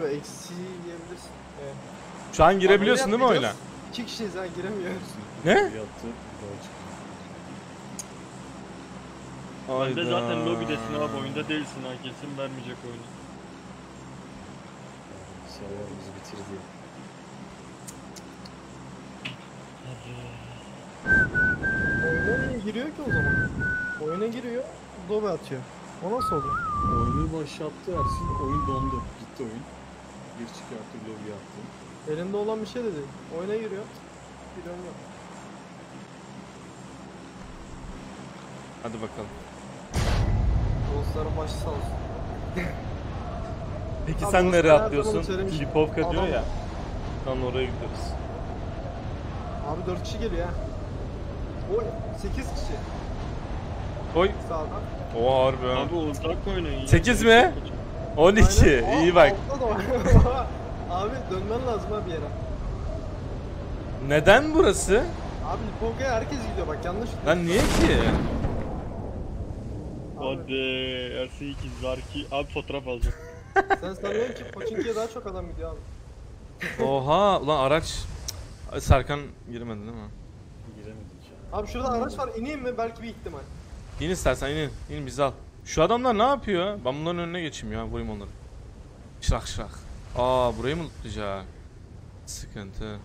abi eksi yiyebilirsin. Evet. Şu an girebiliyorsun değil mi oyuna? 2 kişiyiz ha, giremiyoruz. Ne? Yattı. Ben de zaten lobidesin abi, oyunda değilsin ha, kesin vermeyecek oyunu. Server bizi bitirdi. Oyuna niye giriyor ki o zaman? Oyuna giriyor, lobi atıyor. O nasıl oluyor? Oyunu başlattı Ersin. Oyun dondu. Gitti oyun. Gir çıkarttı, lobby attı. Elinde olan bir şey de değil. Oyuna giriyor. Giriyorum yok. Hadi bakalım. Dostların başı sağ olsun. Peki Abi sen dostlar nereye her zaman atlıyorsun? söylemiş. Filipovka diyor Adam- ya. Lan oraya gidiyoruz. Abi 4 kişi geliyor ha. Oy 8 kişi Oy. sağdan. Oha harbi ha. Abi uzak oynayın. 8 mi? 12. Aynen. İyi bak. Altta da var. Abi dönmen lazım abi bir yere. Neden burası? Abi Lipovka'ya herkes gidiyor bak, yanlış gidiyor. Lan niye ki? Hadi Ersin 2 Zarki abi fotoğraf alacak. Sen sanıyorsun ki Pochinki'ye daha çok adam gidiyor abi. Oha ulan araç. Ay, Serkan girmedi değil mi? Giremedik ya. Abi şurada araç var, ineyim mi? Belki bir ihtimal. İn istersen in. İn bizi al. Şu adamlar ne yapıyor? Ben bunların önüne geçeyim ya, vurayım onları. Şırak şırak. Aa burayı mı lootlayacak? Sıkıntı.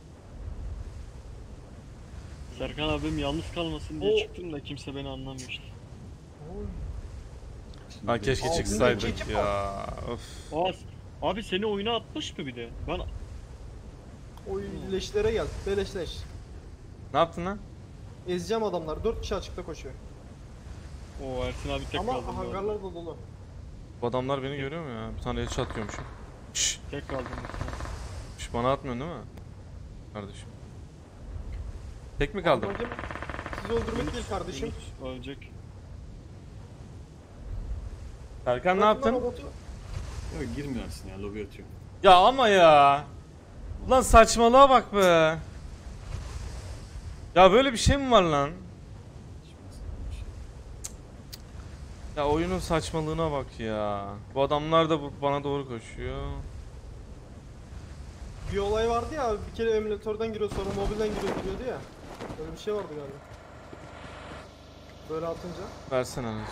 Serkan abim yalnız kalmasın diye çıktım da kimse beni anlamıyor işte. Oy. Ha keşke Altında çıksaydık ekip ya. Of. Abi seni oyuna atmış mı bir de? Ben Oy leşlere gel. Beleşleş. Ne yaptın lan? Ezeceğim adamlar. 4 kişi açıkta koşuyor. o Ersin abi tek Ama kaldım. bu arada. hangarlar da dolu. Bu adamlar beni görüyor mu ya? Bir tane headshot atıyormuşum. Şşş. Tek kaldım. Şş, bana atmıyorsun değil mi? Kardeşim. Tek mi kaldım? Amacım sizi öldürmek değil kardeşim. Ölecek. Serkan ne Bırakın lan yaptın? robotu. Yok girmiyor Ersin ya, lobby atıyor. Ya ama ya. Ulan saçmalığa bak be. Ya böyle bir şey mi var lan? Ya oyunun saçmalığına bak ya. Bu adamlar da bana doğru koşuyor. Bir olay vardı ya abi, bir kere emülatörden giriyor sonra mobilden giriyordu ya. Böyle bir şey vardı galiba. Böyle atınca. Versene anacığım.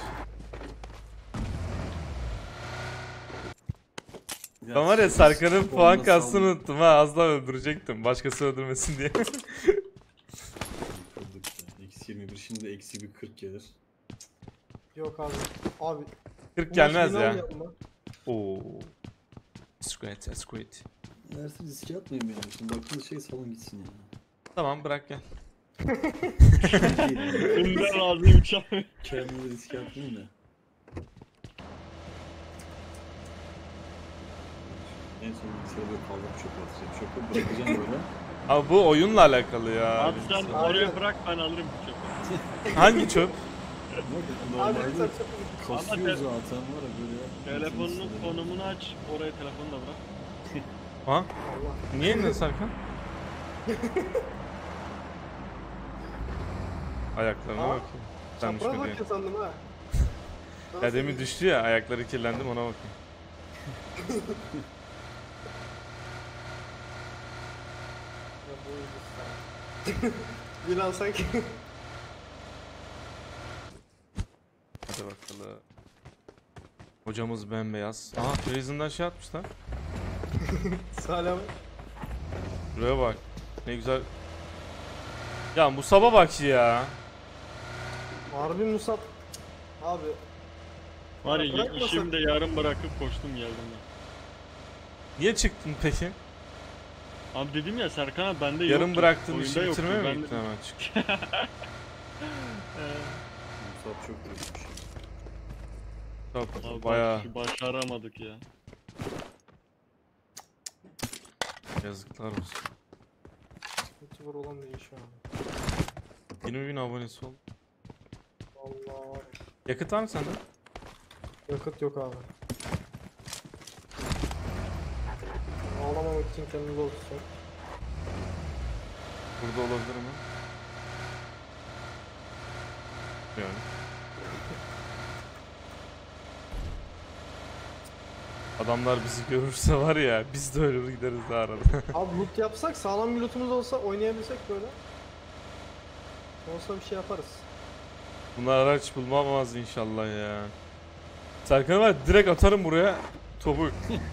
Ben var ya Serkan'ın puan kastını unuttum ha, az daha öldürecektim. Başkası öldürmesin diye. Eksi 21 şimdi de eksi bir 40 gelir. Yok abi. Abi. 40 bu gelmez maç ya. final yapma. Oo. Squid, squid. Ersin riske atmayın benim için. Baktığınız şey salın gitsin ya. Tamam bırak gel. Önden razıyım çay. Kendimi riske atmayın da. En son bilgisayarı böyle kaldırıp çöpe atacağım. Çöpe bırakacağım böyle. Abi bu oyunla alakalı ya. Abi sen Aynen. oraya bırak, ben alırım bu çöpü. Hangi çöp? Yok Abi normalde sen çok kasıyor Ama zaten var ya böyle. Telefonunun konumunu aç, oraya telefonu da bırak. Ha? Allah. Niye indin Serkan? Ayaklarına Aa, bakayım. Sen Çapraz düşmedin. bakıyor sandım ha. Ya demin düştü ya, ayakları kirlendim, ona bakayım. Ya bu iyi. Bir an sanki. Hadi bakalım. Hocamız bembeyaz. Aha Prison'dan şey atmışlar. Salih abi. Buraya bak. Ne güzel. Ya Musab'a bak ya. Harbi Musab. Abi. Var Ya ya bırakmasak- işimi de yarım bırakıp koştum geldim ben. Niye çıktın peki? Abi dedim ya Serkan abi bende yoktu. Yarım bıraktın, Oyunda işi yoktu, bitirmeye mi ben gittin dedim. hemen çık. Musab çok büyükmüş. Çok Abi bayağı başaramadık ya. yazıklar olsun. YouTuber olan değil şu an. 20.000 abonesi oldu. Allah var. Yakıt var mı sende? Yakıt yok abi. Ağlamamak için kendini zor tutacak. Burada olabilir mi? Yani. Adamlar bizi görürse var ya biz de ölür gideriz daha arada. Abi loot yapsak, sağlam bir lootumuz olsa, oynayabilsek böyle. Olsa bir şey yaparız. Bunlar araç bulmamaz inşallah ya. Serkan'ı var direkt atarım buraya topu.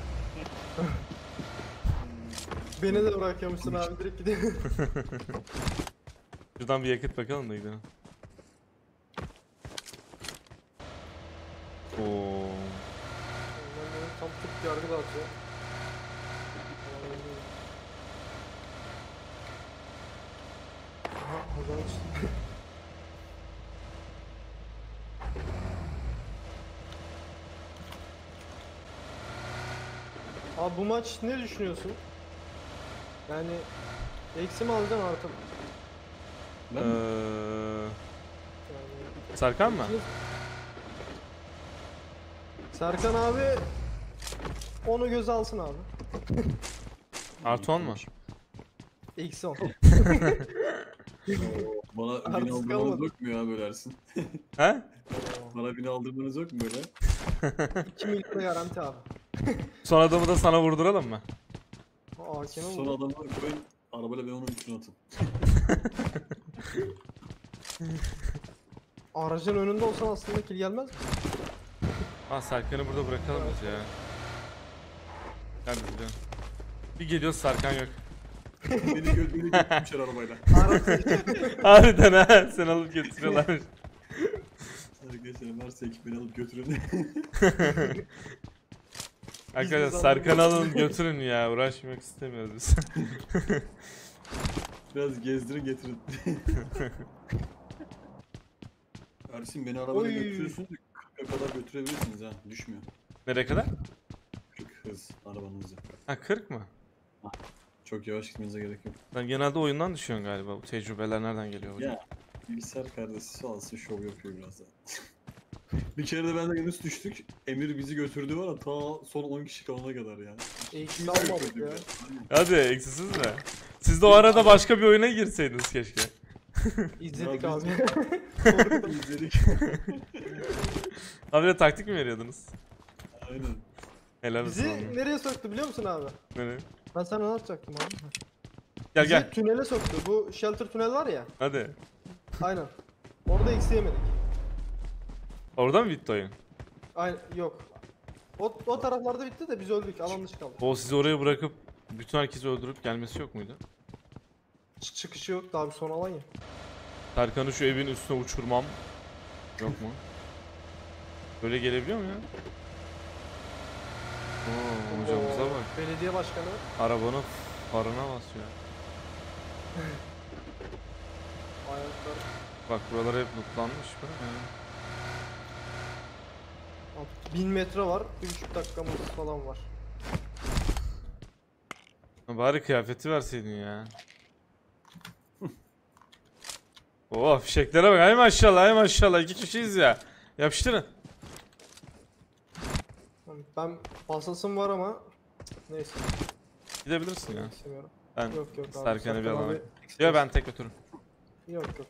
Beni de bırakıyormuşsun abi, direkt gidelim. Şuradan bir yakıt bakalım da gidelim. Oo. Ondan benim tam Türk yargı dağıtıyor. Aha, oradan işte. Abi bu maç ne düşünüyorsun? Yani eksi mi alacaksın artık? Ben Yani Serkan mı? Serkan abi onu göze alsın abi. Artı 10 mu? Eksi 10. bana Artık beni aldırmanız kalmadı. yok mu ya bölersin? He? Bana beni aldırmanız yok mu böyle? 2 milyon garanti abi. Son adamı da sana vurduralım mı? AK'ne Son vurdu. adamlar koyun, arabayla ben onun üstüne atın. Aracın önünde olsan aslında kill gelmez mi? Ah Serkan'ı burada bırakalım biz ya. Gel biz gidelim. Bir geliyoruz Serkan yok. beni götürmüşler arabayla. Aracı Harbiden ha sen alıp getiriyorlar. Arkadaşlar varsa ekip beni alıp götürün. Arkadaşlar Biz Serkan'ı aldık. alın götürün ya uğraşmak istemiyoruz biz. Biraz gezdirin getirin. Ersin beni arabayla Oy. götürüyorsunuz. 40'a kadar götürebilirsiniz ha. Düşmüyor. Nereye kadar? 40 hız arabanın hızı. Ha 40 mı? Çok yavaş gitmenize gerek yok. Sen genelde oyundan düşüyorsun galiba. Bu tecrübeler nereden geliyor hocam? Ya bilgisayar kardeşi sağ olsun şov yapıyor biraz da. Bir kere de ben de Yunus düştük. Emir bizi götürdü var ya ta son 10 kişi kalana kadar yani. eksi almadık ya. Hadi eksiksiz de. Siz de o arada başka bir oyuna girseydiniz keşke. İzledik Ya abi. biz- İzledik. Abi de taktik mi veriyordunuz? Aynen. Helal olsun. Bizi nereye soktu biliyor musun abi? Nereye? Ben sana anlatacaktım abi. Gel Bizi gel. tünele soktu. Bu shelter tünel var ya. Hadi. Aynen. Orada eksi yemedik. Orada mı bitti oyun? Aynen yok. O taraflarda bitti de biz öldük. Alan dışı kaldık. O sizi oraya bırakıp bütün herkesi öldürüp gelmesi yok muydu? Çıkışı yok daha bir son alan ya. Serkan'ı şu evin üstüne uçurmam. Yok mu? Böyle gelebiliyor mu ya? Oo, hocamıza Oo, bak. Belediye başkanı. Arabanın farına basıyor. Ayaklar. Bak buralar hep lootlanmış böyle. 1000 metre var. 1,5 dakikamız falan var. Bari kıyafeti verseydin ya. Oh fişeklere bak ay maşallah ay maşallah 2 kişiyiz ya. Yapıştırın. Ben pasasım var ama neyse. Gidebilirsin ya. İstemiyorum. Ben Yok yok abi. Serkan'ı bir Serkan alamak. abi- Ya ben tek götürürüm. Yok yok.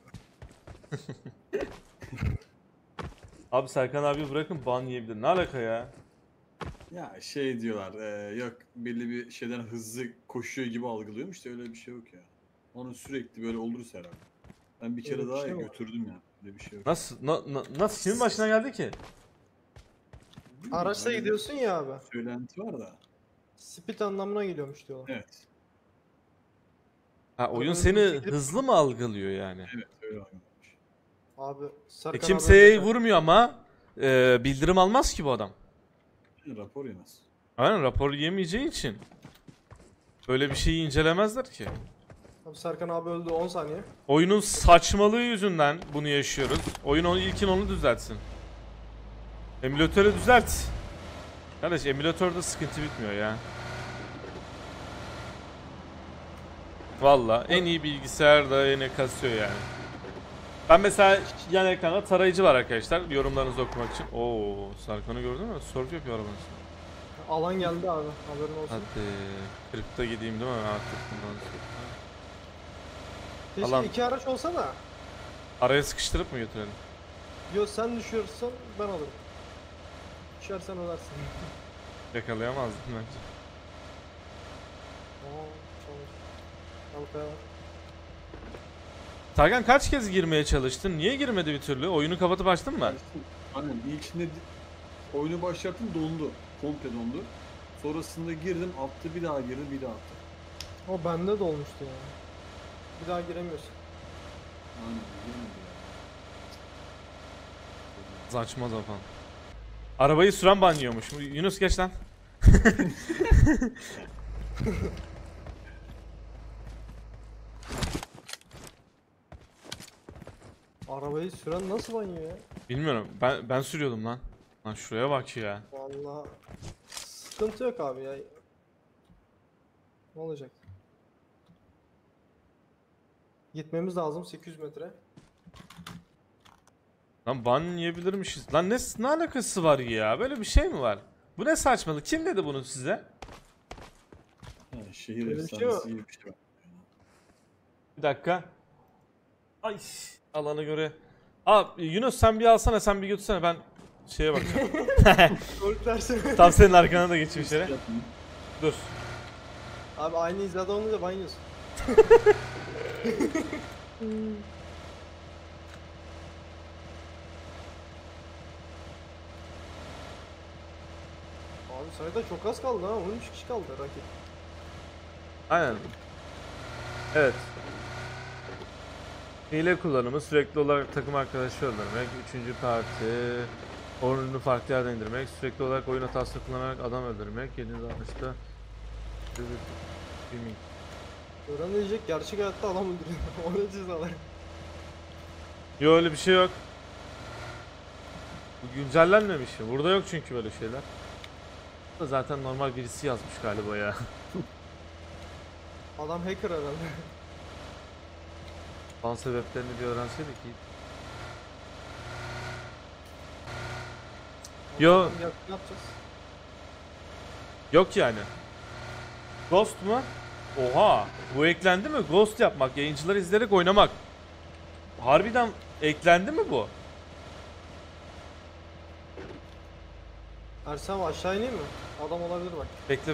Abi Serkan abi bırakın ban yiyebilir. Ne alaka ya? Ya şey diyorlar, yok belli bir şeyden hızlı koşuyor gibi algılıyormuş da öyle bir şey yok ya. Onu sürekli böyle oluruz herhalde. Ben bir kere Öyle bir daha şey var. götürdüm ya. Öyle bir şey yok. Nasıl nasıl kimin başına geldi ki? Bilmiyorum, Araçla öyle bir gidiyorsun ya abi. söylenti var da. Speed anlamına geliyormuş diyorlar. Evet. Ha oyun Arabanın seni hızlı gidip- hızlı mı algılıyor yani? Evet öyle algılamış. Abi Serkan abi Kimseye öyle- vurmuyor ama bildirim almaz ki bu adam. Rapor yemez. Aynen rapor yemeyeceği için. Böyle bir şeyi incelemezler ki. Abi Serkan abi öldü 10 saniye. Oyunun saçmalığı yüzünden bunu yaşıyoruz. Oyun ilkin onu düzeltsin. Emülatörü düzelt. Kardeş emülatörde sıkıntı bitmiyor ya. Valla en iyi bilgisayar da yine kasıyor yani. Ben mesela yan ekranda tarayıcı var arkadaşlar yorumlarınızı okumak için. Oo Serkan'ı gördün mü? Surf yapıyor arabanın üstünde. Alan geldi abi haberin olsun. Hadi 40'ta gideyim değil mi artık bundan sonra. Keşke alan. 2 araç olsa da. Araya sıkıştırıp mı götürelim? Yo sen düşüyorsan ben alırım. Düşersen ölersin. Yakalayamazdım bence. Aa, çalış. Halkaya bak. Serkan kaç kez girmeye çalıştın? Niye girmedi bir türlü? Oyunu kapatıp açtın mı? Aynen ilkinde oyunu başlattım dondu. Komple dondu. Sonrasında girdim attı bir daha girdi bir daha attı. O bende de olmuştu ya. Bir daha giremiyorsun. Aynen girmedi ya. Saçma sapan. Arabayı süren banlıyormuş. Yunus geç lan. Arabayı süren nasıl banyo ya? Bilmiyorum. Ben sürüyordum lan. Lan şuraya bak ya. Vallahi sıkıntı yok abi ya. Ne olacak? Gitmemiz lazım 800 metre. Lan ban yiyebilirmişiz. Lan ne alakası var ya? Böyle bir şey mi var? Bu ne saçmalık? Kim dedi bunu size? Ha, şehir Öyle bir şey efsanesi gibi bir şey var. Bir dakika. Ay alana göre. Yunus sen bir alsana, sen bir götürsene, ben şeye bakacağım. Golf dersi. Tam senin arkana da geçeyim şöyle. Dur. Abi aynı hizada olunca banyosun. Abi sayıda çok az kaldı ha. 13 kişi kaldı rakip. Aynen. Evet. Hile kullanımı sürekli olarak takım arkadaşı öldürmek, 3. parti, oyunu farklı yerden indirmek, sürekli olarak oyun hatası kullanarak adam öldürmek, 7. atışta filming. Gören diyecek gerçek hayatta adam öldürüyor. O ne cezalar. Yok öyle bir şey yok. Bu güncellenmemiş ya. Burada yok çünkü böyle şeyler. Bu da zaten normal birisi yazmış galiba ya. Adam hacker herhalde. Ban sebeplerini bir öğrenseydik iyi. Yo. Adam gelsin, ne yapacağız? Yok yani. Ghost mu? Oha! Bu eklendi mi? Ghost yapmak, yayıncıları izleyerek oynamak. Harbiden eklendi mi bu? Ersem aşağı ineyim mi? Adam olabilir bak. Bekle.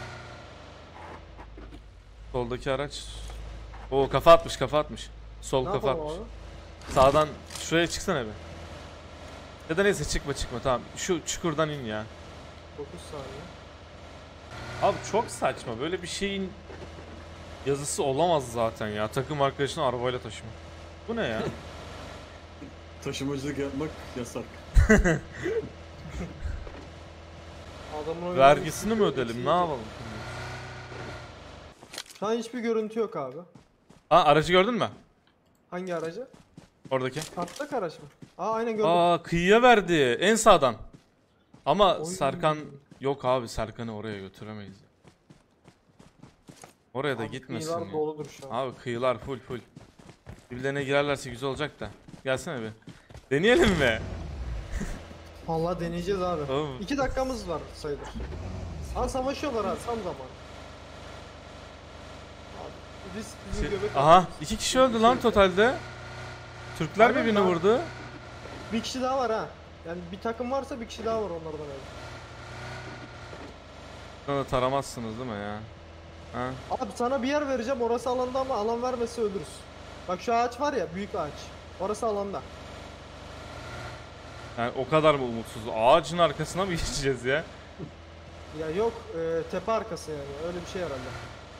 Soldaki araç. Oo kafa atmış, kafa atmış. Sol Ne kafa yapalım atmış. abi? Sağdan şuraya çıksana bir. Ya da neyse çıkma tamam. Şu çukurdan in ya. 9 saniye. Abi çok saçma. Böyle bir şeyin yazısı olamaz zaten ya. Takım arkadaşını arabayla taşıma. Bu ne ya? Taşımacılık yapmak yasak. Adamın oyunu- Vergisini mi ödelim? Ne yapalım? Şu an hiçbir görüntü yok abi. Aracı gördün mü? Hangi aracı? Oradaki. Patlak araç mı? Aynen gördüm. Kıyıya verdi. En sağdan. Ama Oy. Serkan yok abi, Serkan'ı oraya götüremeyiz. Oraya da Abi gitmesin kıyılar ya. doludur şu an. Abi kıyılar full. Birbirlerine girerlerse güzel olacak da. Gelsene bir. Deneyelim mi? Vallahi deneyeceğiz abi. Oğlum. 2 dakikamız var sayılır. Savaşıyorlar ha tam zaman. Abi risk bizim göbek Aha, atıyoruz. 2 kişi öldü lan totalde. Türkler Aynen birbirini lan. vurdu. Bir kişi daha var ha. Yani bir takım varsa bir kişi daha var onlardan öyle. Bunu taramazsınız değil mi ya? Ha? Abi sana bir yer vereceğim orası alanda ama alan vermesi ölürüz. Bak şu ağaç var ya büyük ağaç. Orası alanda. Yani o kadar mı umutsuz? Ağacın arkasına mı geçeceğiz ya? Ya yok tepe arkası yani öyle bir şey herhalde.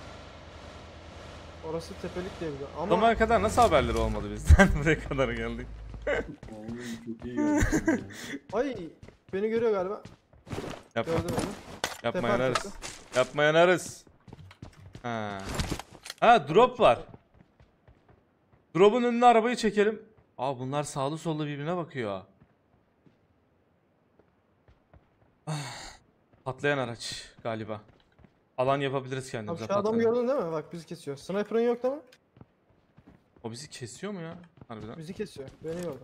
Orası tepelik diye biliyorum. Ama Zamana kadar nasıl haberleri olmadı bizden? Buraya kadar geldik. Vallahi çok iyi görüyorsun ya. ay beni görüyor galiba. Yapma. Gördüm onu. Yapma Tepe yanarız. arkası. Yapma yanarız. Ha drop var. Drop'un önüne arabayı çekelim. Bunlar sağlı sollu birbirine bakıyor. Patlayan araç galiba. Alan yapabiliriz Abi kendimize. şu adamı patlayan. gördün değil mi? Bak bizi kesiyor. Sniper'ın yok değil mi? O bizi kesiyor mu ya? Harbiden. Bizi kesiyor. Beni gördü.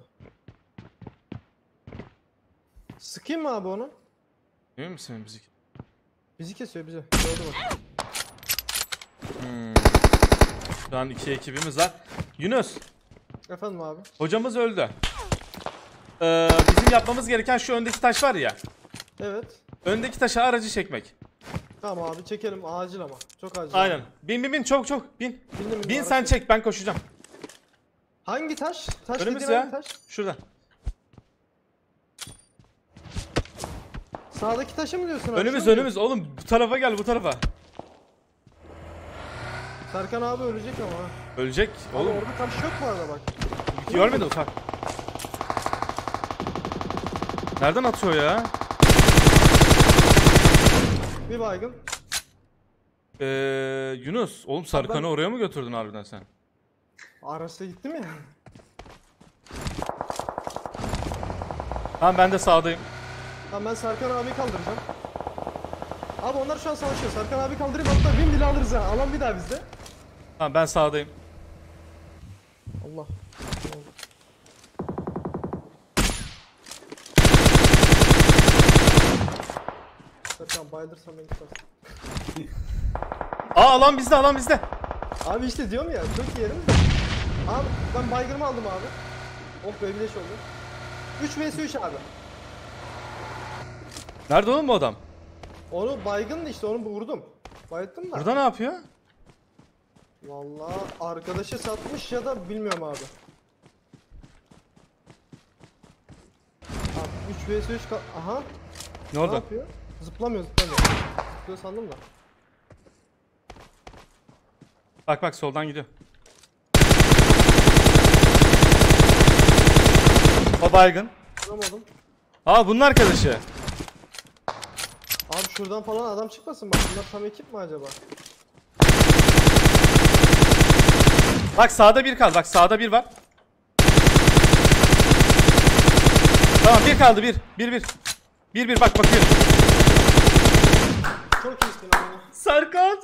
Sıkayım mı abi onu? Emin misin bizi? Bizi kesiyor bizi. Gördü bak. Şu an 2 ekibimiz var. Yunus, Efendim abi. hocamız öldü. Bizim yapmamız gereken şu öndeki taş var ya. Evet. Öndeki taşa aracı çekmek. Tamam abi çekelim acil ama. Çok acil. Aynen. Bin çok bin. Bindim, Bin araç sen çek. çek ben koşacağım. Hangi taş? Taş Önümüz dediğin hangi ya. taş? Şurada. Sağdaki taşı mı diyorsun abi? Önümüz Şunu mu önümüz oğlum bu tarafa gel bu tarafa. diyorsun? Serkan abi ölecek ama ha. Ölecek Oğlum oğlum. orada taş yok bu arada bak. Görmedi ufak. Nereden atıyor ya? Bir baygın. Yunus oğlum Sarkan'ı Ben- oraya mı götürdün harbiden sen? Araçla gittim ya. Tamam ben de sağdayım. Tamam ben Serkan abi kaldıracağım. Abi onlar şu an savaşıyor. Serkan abi kaldırayım hatta bin bile alırız ha. Alan bir daha bizde. Tamam ben sağdayım. Allah. Serkan bayılırsan beni tutarsın. Aa alan bizde alan bizde. Abi işte diyorum ya çok iyi yerim. Abi ben baygınımı aldım abi. Oh be bileş oldu. 3 vs 3 abi. Nerede oğlum bu adam? Onu baygındı işte onu vurdum. Bayılttım da. Burada ne yapıyor? Vallahi arkadaşı satmış ya da bilmiyorum abi. Abi 3 vs 3 aha. Ne Ne orada? yapıyor? Zıplamıyor. Zıplıyor sandım da. Bak soldan gidiyor. O baygın. Vuramadım. Aa bunun arkadaşı. Abi şuradan falan adam çıkmasın bak. Bunlar tam ekip mi acaba? Bak sağda bir kaldı. Bak sağda bir var. Tamam bir kaldı bir. Bir bak bakıyorum. Çok iyisin abi. Serkan.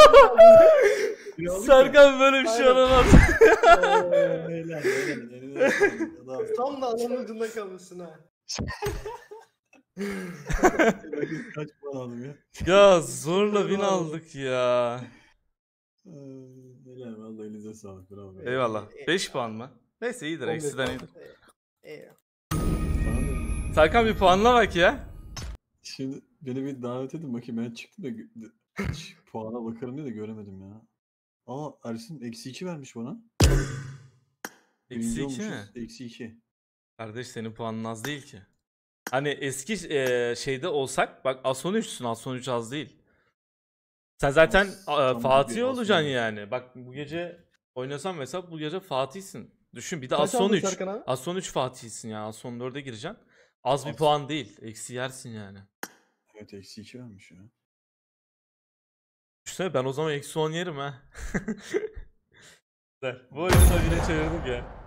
Serkan böyle bir şey Aynen. olamaz. Tam da alanın ucunda kalmışsın ha. Kaç puan aldım ya? Ya zorla win aldık ya. Helal vallahi elinize sağlık. Bravo. be. Eyvallah. 5 puan mı? Neyse iyidir. 15 Eksiden puan. iyidir. İyi. Serkan bir puanla bak ya. Şimdi beni bir davet edin bakayım ben çıktım da puana bakarım diye de göremedim ya. Aa Ersin -2 vermiş bana. Eksi Birinci 2 mi? olmuşuz, -2. Kardeş senin puanın az değil ki. Hani eski şeyde olsak bak Ason 3'sün. Ason 3 az değil. Sen zaten Tam Fatih bir olacaksın Ason. yani. Bak bu gece oynasam mesela bu gece Fatih'sin. Düşün bir de Kaç Ason aldın 3. Serkan abi? Ason 3 Fatih'sin ya. Ason 4'e gireceksin. Az bir Az. puan değil. Eksi yersin yani. Evet -2 vermiş ya. Düşünsene ben o zaman eksi 10 yerim ha. Güzel. Bu oyunu da güne çevirdik ya.